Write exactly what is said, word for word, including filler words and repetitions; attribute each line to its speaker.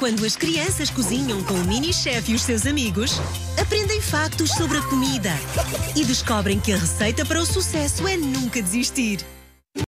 Speaker 1: Quando as crianças cozinham com o mini-chefe e os seus amigos, aprendem factos sobre a comida e descobrem que a receita para o sucesso é nunca desistir.